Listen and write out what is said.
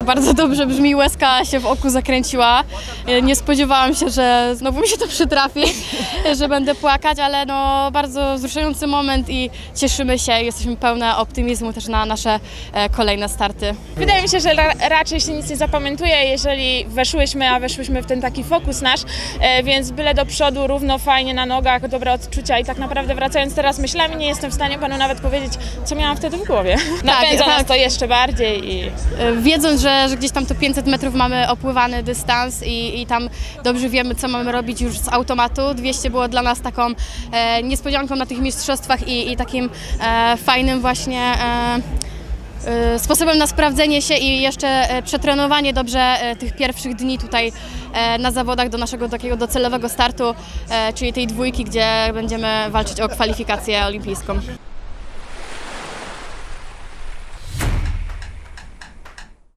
Bardzo dobrze brzmi, łezka się w oku zakręciła. Nie spodziewałam się, że znowu mi się to przytrafi, że będę płakać, ale no bardzo wzruszający moment i cieszymy się, jesteśmy pełne optymizmu też na nasze kolejne starty. Wydaje mi się, że raczej się nic nie zapamiętuje, jeżeli weszłyśmy w ten taki fokus nasz, więc byle do przodu, równo, fajnie na nogach, dobre odczucia i tak naprawdę wracając teraz myślami, nie jestem w stanie panu nawet powiedzieć, co miałam wtedy w głowie. Napędza nas to jeszcze bardziej. Wiedząc, że gdzieś tam to 500 metrów mamy opływany dystans i tam dobrze wiemy, co mamy robić już z automatu. 200 było dla nas taką niespodzianką na tych mistrzostwach i takim fajnym właśnie sposobem na sprawdzenie się i jeszcze przetrenowanie dobrze tych pierwszych dni tutaj na zawodach do naszego takiego docelowego startu, czyli tej dwójki, gdzie będziemy walczyć o kwalifikację olimpijską.